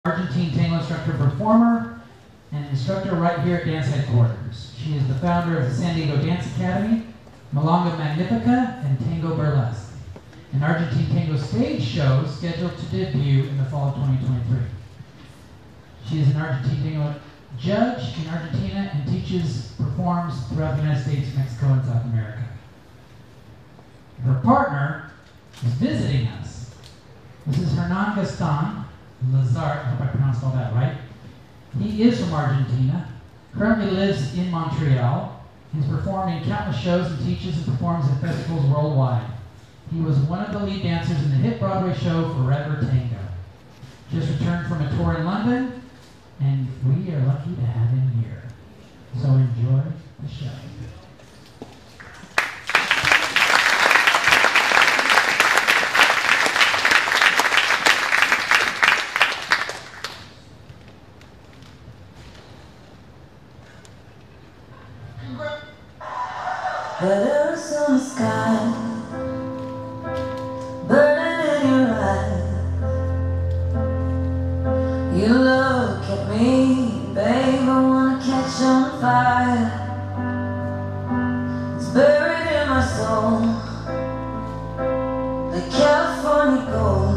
Argentine tango instructor performer and instructor right here at dance headquarters. She is the founder of the San Diego Dance Academy, Milonga Magnifica, and Tango Burlesque, an Argentine tango stage show scheduled to debut in the fall of 2023. She is an Argentine tango judge in Argentina and teaches, performs throughout the United States, Mexico, and South America. Her partner is visiting us. This is Hernan Gaston Lazart, I hope I pronounced all that right. He is from Argentina, currently lives in Montreal. He's performed in countless shows and teaches and performs at festivals worldwide. He was one of the lead dancers in the hit Broadway show Forever Tango. Just returned from a tour in London, and we are lucky to have him here. So enjoy the show. Colors on the sky, burning in your eyes. You look at me, babe, I wanna catch on fire. It's buried in my soul, like California gold.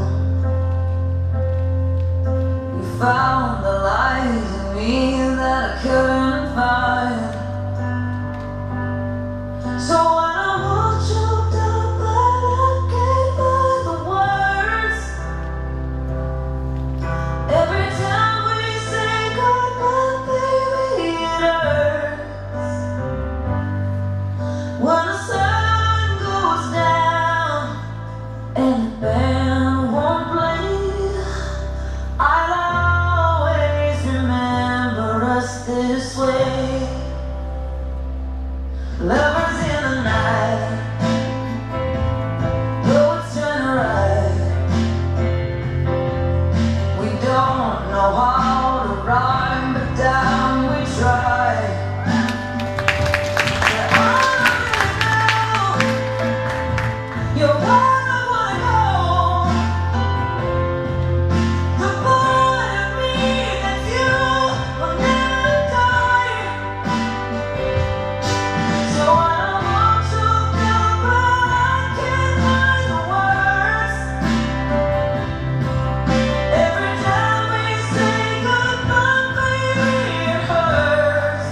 You found the light in me that I couldn't find. So when I was choked up, but I can't find the words. Every time we say goodbye, baby, it hurts. When the sun goes down and the band won't play, I'll always remember us this way. Lovers in the night, though it's turning right. We don't know how to rhyme, but damn, we try. I know you're where I wanna go. The part of me that you will never die. So I want to go, but I can't find the words. Every time we say goodbye, baby, it hurts.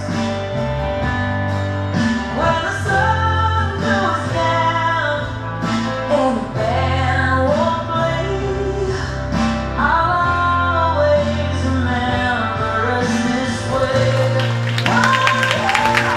When the sun goes down and the band won't play, I'll always remember us this way. Oh, yeah.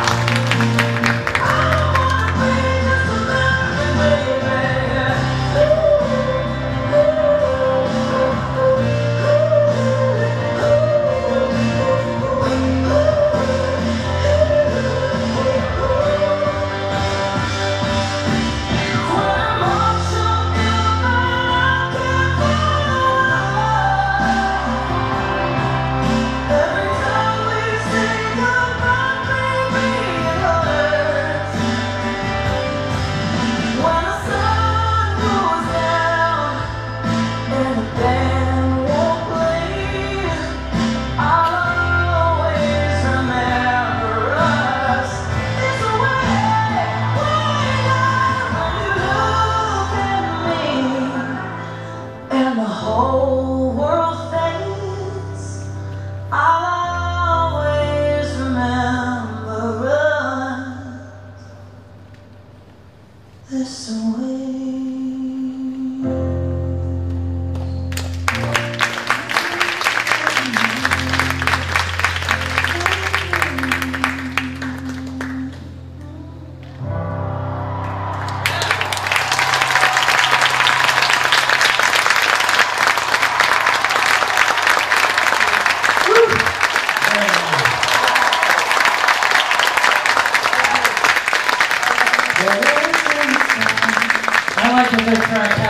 Every time we say goodbye, baby, it hurts. When the sun goes down and the band won't play, I'll always remember us this way. When you look at me and the whole world fades, I'll always remember us this way. I like the good track.